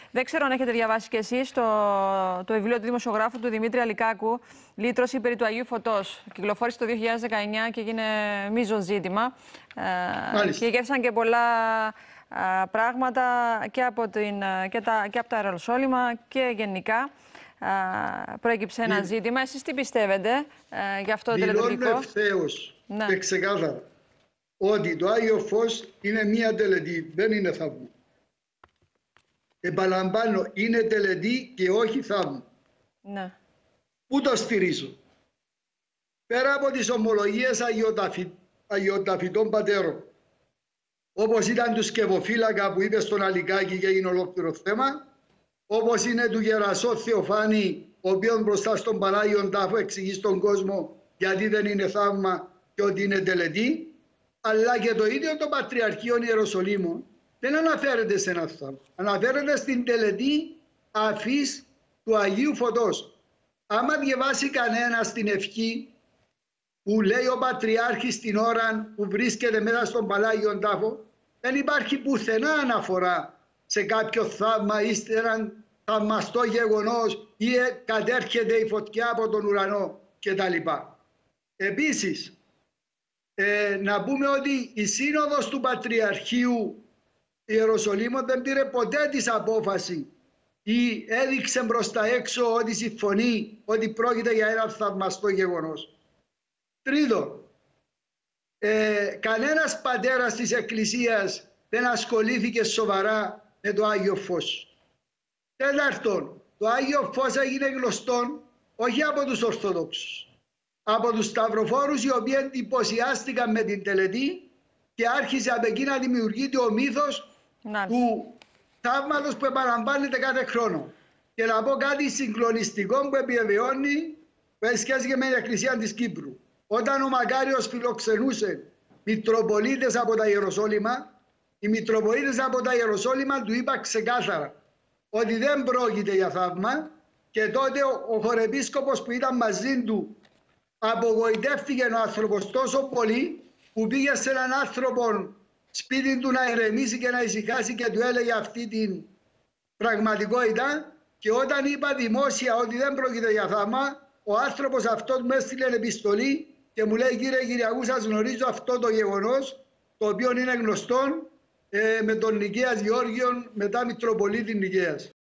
Δεν ξέρω αν έχετε διαβάσει κι εσείς το βιβλίο του δημοσιογράφου του Δημήτρη Αλικάκου, «Λύτρωση περί του Αγίου Φωτός». Κυκλοφόρησε το 2019 και έγινε μείζον ζήτημα. Και γεύσαν και πολλά πράγματα και από τα αεροσόλυμα και γενικά. Προέκυψε ένα ζήτημα. Εσείς τι πιστεύετε για αυτό το τελετουργικό? Δηλώνω ευθέως και ξεκάθαρα ότι το Άγιο Φως είναι μία τελετή, δεν είναι θαύμα. Επαναλαμβάνω, είναι τελετή και όχι θαύμα. Ναι. Πού το στηρίζω? Πέρα από τις ομολογίες αγιοταφητών πατέρων, όπως ήταν του Σκευοφύλακα που είπε στον Αλικάκη και έγινε ολόκληρο θέμα, όπως είναι του Γερασό Θεοφάνη, ο οποίος μπροστά στον Πανάγιον Τάφο εξηγεί στον κόσμο γιατί δεν είναι θαύμα και ότι είναι τελετή, αλλά και το ίδιο το Πατριαρχείο Ιεροσολύμων δεν αναφέρεται σε ένα θαύμα. Αναφέρεται στην τελετή αφής του Αγίου Φωτός. Άμα διαβάσει κανένα την ευχή που λέει ο Πατριάρχης την ώρα που βρίσκεται μέσα στον Πανάγιον Τάφο, δεν υπάρχει πουθενά αναφορά σε κάποιο θαύμα ή σε έναν θαυμαστό γεγονός ή κατέρχεται η φωτιά από τον ουρανό κτλ. Επίσης, να πούμε ότι η Σύνοδος του Πατριαρχείου Ιεροσολύμων δεν πήρε ποτέ της απόφαση ή έδειξε προς τα έξω ότι συμφωνεί ότι πρόκειται για ένα θαυμαστό γεγονός. Τρίτον, κανένας πατέρας της Εκκλησίας δεν ασχολήθηκε σοβαρά με το Άγιο Φως. Τέταρτον, το Άγιο Φως έγινε γνωστό όχι από τους Ορθοδόξους, από τους Σταυροφόρους, οι οποίοι εντυπωσιάστηκαν με την τελετή και άρχισε από εκεί να δημιουργείται ο μύθος του θαύματος που επαναλαμβάνεται κάθε χρόνο. Και να πω κάτι συγκλονιστικό που επιβεβαιώνει που έχει σχέση και με την Εκκλησία της Κύπρου. Όταν ο Μακάριος φιλοξενούσε μητροπολίτες από τα Ιεροσόλυμα, οι μητροπολίτες από τα Ιεροσόλυμα του είπαν ξεκάθαρα ότι δεν πρόκειται για θαύμα, και τότε ο χωρεπίσκοπος που ήταν μαζί του απογοητεύτηκε ο άνθρωπος τόσο πολύ που πήγε σε έναν άνθρωπο σπίτι του να ηρεμήσει και να ησυχάσει και του έλεγε αυτή την πραγματικότητα, και όταν είπα δημόσια ότι δεν πρόκειται για θαύμα, ο άνθρωπος αυτός μου έστειλε επιστολή και μου λέει: κύριε Κυριακού, σας γνωρίζω αυτό το γεγονός, το οποίο είναι γνωστό με τον Νικαίας Γεώργιον μετά Μητροπολίτη Νικαίας.